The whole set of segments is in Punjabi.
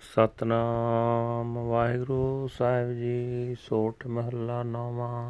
ਸਤਨਾਮ ਵਾਹਿਗੁਰੂ ਸਾਹਿਬ ਜੀ। ਸੋਠ ਮਹੱਲਾ ਨੌਵਾਂ।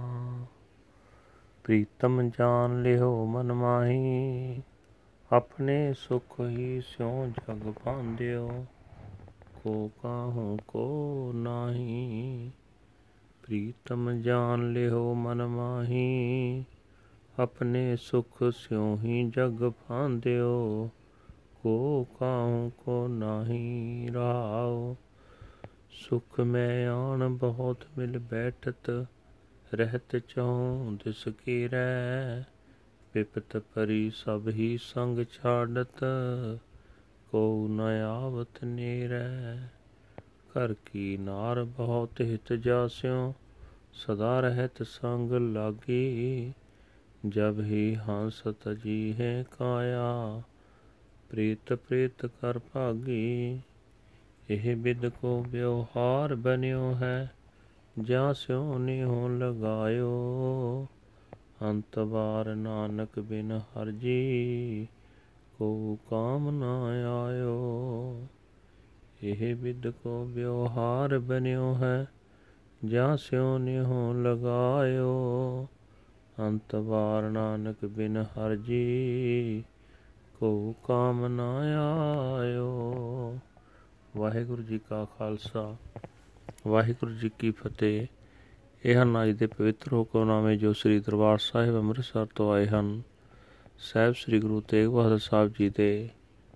ਪ੍ਰੀਤਮ ਜਾਨ ਲਿਓ ਮਨ ਮਾਹੀ, ਆਪਣੇ ਸੁਖ ਹੀ ਸਿਉ ਜਗ ਭਾਂਦਿਓ। ਕੋ ਕਾਹੂ ਕੋ ਨਾਹੀ। ਪ੍ਰੀਤਮ ਜਾਨ ਲਿਓ ਮਨ ਮਾਹੀ, ਆਪਣੇ ਸੁਖ ਸਿਉ ਹੀ ਜਗ ਭਾਂਦਿਓ। ਕੋ ਕਾਹੂ ਕੋ ਨਾਹੀ। ਰਹਾਉ ਸੁਖ ਮੈਂ ਆਣ ਬਹੁਤ ਮਿਲ ਬੈਠਤ, ਰਹਿਤ ਚਹੁ ਦਿਸ ਕੀਰੈ। ਵਿਪਤ ਪਰੀ ਸਭ ਹੀ ਸੰਗ ਛਾੜਤ, ਕਉ ਨ ਆਵਤ ਨੇਰੈ। ਘਰ ਕੀ ਨਾਰ ਬਹੁਤ ਹਿਤ ਜਾਸਿਓ, ਸਦਾ ਰਹਿਤ ਸੰਗ ਲਾਗੀ। ਜਬ ਹੀ ਹੰਸ ਤਜੀ ਹੈ ਕਾਇਆ, ਪ੍ਰੀਤ ਪ੍ਰੀਤ ਕਰ ਭਾਗੀ। ਇਹ ਬਿਦ ਕੋ ਵਿਵਹਾਰ ਬਨਿਓ ਹੈ, ਜਾਂ ਸਿਉ ਨਿਹੁ ਲਗਾਇਓ। ਅੰਤ ਵਾਰ ਨਾਨਕ ਬਿਨ ਹਰਜੀ, ਕੋ ਕਾਮ ਨ ਆਇਓ। ਇਹ ਬਿਦ ਕੋ ਵਿਵਹਾਰ ਬਨਿਓ ਹੈ, ਜਾਂ ਸਿਉ ਨਿਹੁ ਲਗਾਇਓ। ਅੰਤ ਵਾਰ ਨਾਨਕ ਬਿਨ ਹਰਜੀ, ਕੋ ਕਾਮ ਨ ਆਇਓ। ਵਾਹਿਗੁਰੂ ਜੀ ਕਾ ਖਾਲਸਾ, ਵਾਹਿਗੁਰੂ ਜੀ ਕੀ ਫਤਿਹ। ਇਹ ਹਨ ਅੱਜ ਦੇ ਪਵਿੱਤਰ ਹੁਕਮਨਾਮੇ ਜੋ ਸ੍ਰੀ ਦਰਬਾਰ ਸਾਹਿਬ ਅੰਮ੍ਰਿਤਸਰ ਤੋਂ ਆਏ ਹਨ। ਸਾਹਿਬ ਸ੍ਰੀ ਗੁਰੂ ਤੇਗ ਬਹਾਦਰ ਸਾਹਿਬ ਜੀ ਦੇ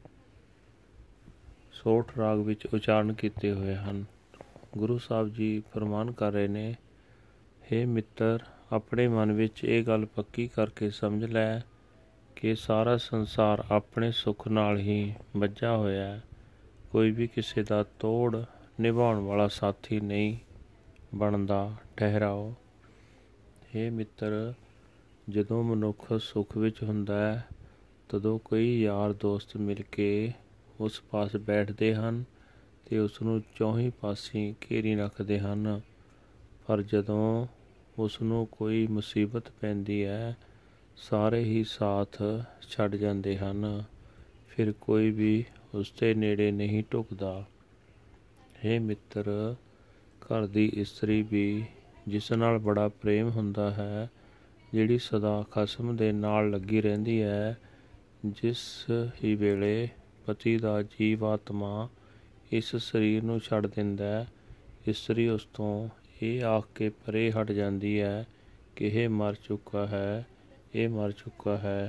ਸੋਠ ਰਾਗ ਵਿੱਚ ਉਚਾਰਨ ਕੀਤੇ ਹੋਏ ਹਨ। ਗੁਰੂ ਸਾਹਿਬ ਜੀ ਫਰਮਾਨ ਕਰ ਰਹੇ ਨੇ, ਹੇ ਮਿੱਤਰ, ਆਪਣੇ ਮਨ ਵਿੱਚ ਇਹ ਗੱਲ ਪੱਕੀ ਕਰਕੇ ਸਮਝ ਲੈ ਕਿ ਸਾਰਾ ਸੰਸਾਰ ਆਪਣੇ ਸੁੱਖ ਨਾਲ ਹੀ ਬੱਝਾ ਹੋਇਆ ਹੈ। ਕੋਈ ਵੀ ਕਿਸੇ ਦਾ ਤੋੜ ਨਿਭਾਉਣ ਵਾਲਾ ਸਾਥੀ ਨਹੀਂ ਬਣਦਾ। ਠਹਿਰਾਓ। ਹੇ ਮਿੱਤਰ, ਜਦੋਂ ਮਨੁੱਖ ਸੁੱਖ ਵਿੱਚ ਹੁੰਦਾ ਹੈ, ਤਦੋਂ ਕਈ ਯਾਰ ਦੋਸਤ ਮਿਲ ਕੇ ਉਸ ਪਾਸ ਬੈਠਦੇ ਹਨ ਅਤੇ ਉਸਨੂੰ ਚੌਹੀਂ ਪਾਸੀਂ ਘੇਰੀ ਰੱਖਦੇ ਹਨ। ਪਰ ਜਦੋਂ ਉਸਨੂੰ ਕੋਈ ਮੁਸੀਬਤ ਪੈਂਦੀ ਹੈ, ਸਾਰੇ ਹੀ ਸਾਥ ਛੱਡ ਜਾਂਦੇ ਹਨ। ਫਿਰ ਕੋਈ ਵੀ ਉਸਦੇ ਨੇੜੇ ਨਹੀਂ ਢੁਕਦਾ। ਹੇ ਮਿੱਤਰ, ਘਰ ਦੀ ਇਸਤਰੀ ਵੀ ਜਿਸ ਨਾਲ ਬੜਾ ਪ੍ਰੇਮ ਹੁੰਦਾ ਹੈ, ਜਿਹੜੀ ਸਦਾ ਖਸਮ ਦੇ ਨਾਲ ਲੱਗੀ ਰਹਿੰਦੀ ਹੈ, ਜਿਸ ਹੀ ਵੇਲੇ ਪਤੀ ਦਾ ਜੀਵ ਆਤਮਾ ਇਸ ਸਰੀਰ ਨੂੰ ਛੱਡ ਦਿੰਦਾ ਹੈ, ਇਸਤਰੀ ਉਸ ਤੋਂ ਇਹ ਆਖ ਕੇ ਪਰੇ ਹਟ ਜਾਂਦੀ ਹੈ ਕਿ ਇਹ ਮਰ ਚੁੱਕਾ ਹੈ, ਇਹ ਮਰ ਚੁੱਕਾ ਹੈ।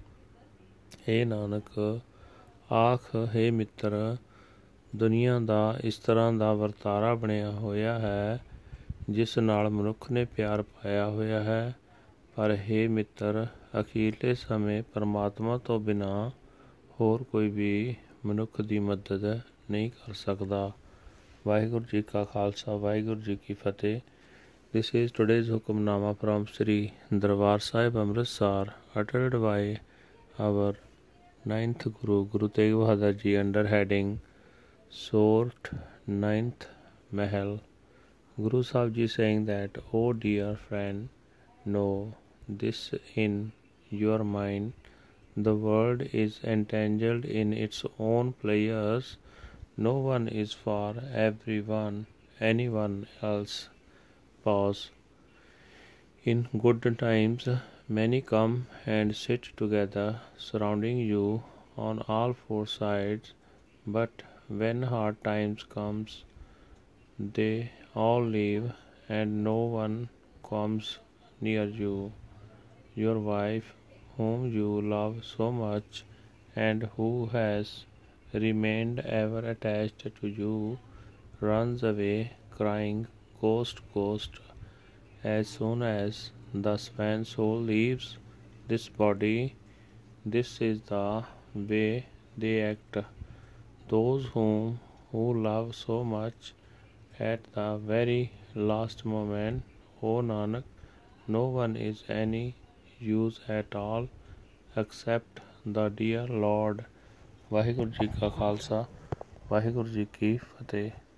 ਹੇ ਨਾਨਕ, ਆਖ ਹੇ ਮਿੱਤਰ, ਦੁਨੀਆ ਦਾ ਇਸ ਤਰ੍ਹਾਂ ਦਾ ਵਰਤਾਰਾ ਬਣਿਆ ਹੋਇਆ ਹੈ ਜਿਸ ਨਾਲ ਮਨੁੱਖ ਨੇ ਪਿਆਰ ਪਾਇਆ ਹੋਇਆ ਹੈ। ਪਰ ਹੇ ਮਿੱਤਰ, ਅਖੀਰਲੇ ਸਮੇਂ ਪਰਮਾਤਮਾ ਤੋਂ ਬਿਨਾਂ ਹੋਰ ਕੋਈ ਵੀ ਮਨੁੱਖ ਦੀ ਮਦਦ ਨਹੀਂ ਕਰ ਸਕਦਾ। ਵਾਹਿਗੁਰੂ ਜੀ ਕਾ ਖਾਲਸਾ, ਵਾਹਿਗੁਰੂ ਜੀ ਕੀ ਫਤਿਹ। This is today's hukamnama from Sri Darbar Sahib Amritsar, uttered by our 9th Guru, Guru Tegh Bahadur Ji, under heading Sort 9th Mahal. Guru Sahib Ji saying that, O dear friend, know this in your mind, the world is entangled in its own pleasures. No one is for anyone else. Pause. In good times, many come and sit together, surrounding you on all four sides. But when hard times comes, they all leave, and no one comes near you. Your wife, whom you love so much, and who has remained ever attached to you, runs away crying, Ghost, ghost. As soon as the swan soul leaves this body, this is the way they act. Those who love so much, at the very last moment, O Nanak, no one is any use at all except the dear Lord. Waheguru ji ਕਾ ਖਾਲਸਾ, ਵਾਹਿਗੁਰੂ ਜੀ ਕੀ ਫਤਿਹ।